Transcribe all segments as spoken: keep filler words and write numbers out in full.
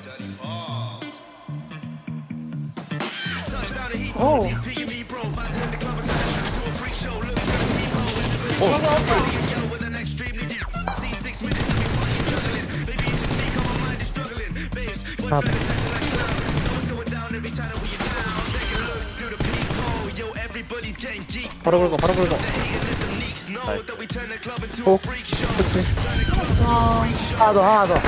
오. 아. 바로 긁어, 바로 긁어. 오, 그치. 하나 더, 하나 더.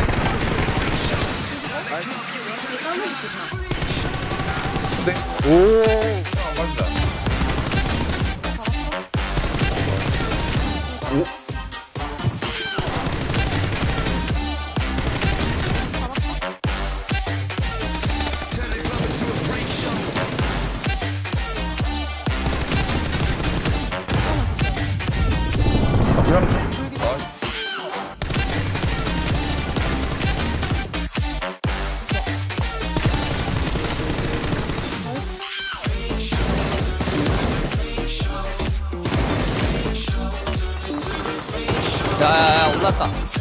네. 오, 맞다. 오. 야야야 올랐다.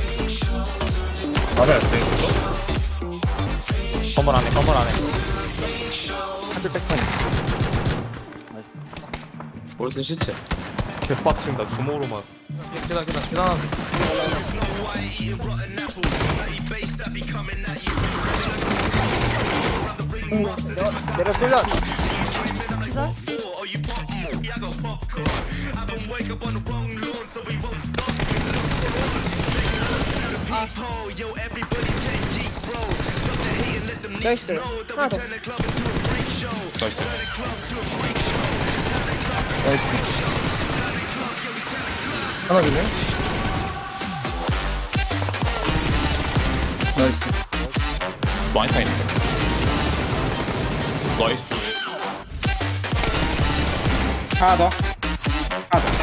맞아야 돼 이거? 건물 안에 건물 안에 한줄 백탄. 월슨 시체 개빡친다. 주먹으로만. 계단 계단 계단. 내려 쏠려. 나이스. 하나 더. 나이스 나이스. 하나 더네. 나이스 많이 타있네 나이스 하나 더. 하나 더.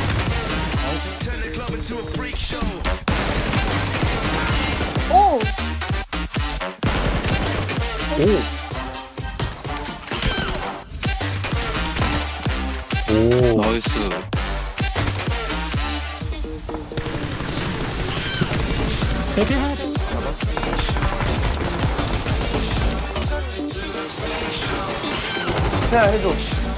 오. 오. 오. 나이스 베비 하나 더. 야, 해줘.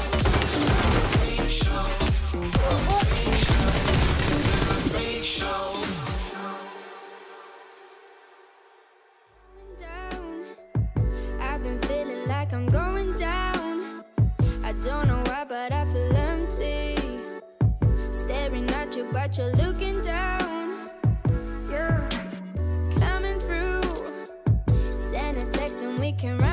I've been feeling like I'm going down. I don't know why, but I feel empty. Staring at you, but you're looking down. Yeah. Coming through. Send a text and we can write.